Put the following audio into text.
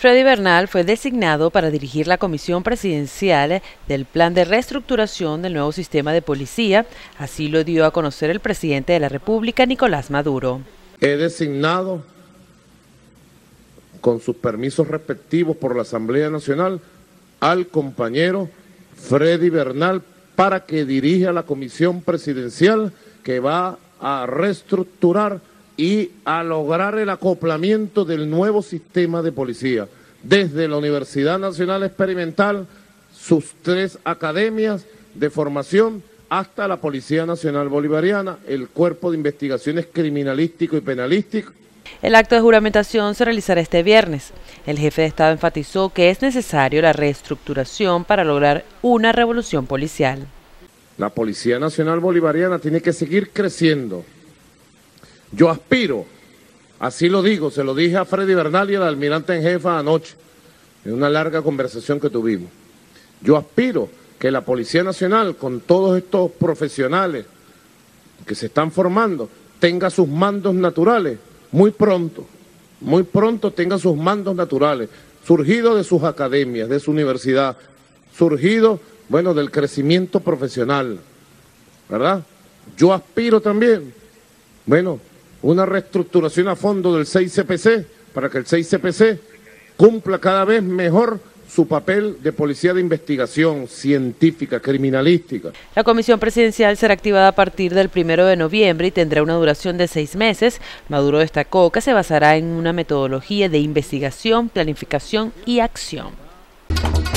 Freddy Bernal fue designado para dirigir la comisión presidencial del plan de reestructuración del nuevo sistema de policía, así lo dio a conocer el presidente de la República, Nicolás Maduro. He designado, con sus permisos respectivos por la Asamblea Nacional, al compañero Freddy Bernal para que dirija la comisión presidencial que va a reestructurar y a lograr el acoplamiento del nuevo sistema de policía, desde la Universidad Nacional Experimental, sus 3 academias de formación, hasta la Policía Nacional Bolivariana, el Cuerpo de Investigaciones Criminalístico y Penalístico. El acto de juramentación se realizará este viernes. El jefe de Estado enfatizó que es necesario la reestructuración para lograr una revolución policial. La Policía Nacional Bolivariana tiene que seguir creciendo. Yo aspiro, así lo digo, se lo dije a Freddy Bernal y al almirante en jefa anoche, en una larga conversación que tuvimos. Yo aspiro que la Policía Nacional, con todos estos profesionales que se están formando, tenga sus mandos naturales muy pronto tenga sus mandos naturales, surgido de sus academias, de su universidad, surgido, bueno, del crecimiento profesional, ¿verdad? Yo aspiro también, bueno, una reestructuración a fondo del 6CPC, para que el 6CPC cumpla cada vez mejor su papel de policía de investigación científica, criminalística. La comisión presidencial será activada a partir del 1 de noviembre y tendrá una duración de 6 meses. Maduro destacó que se basará en una metodología de investigación, planificación y acción.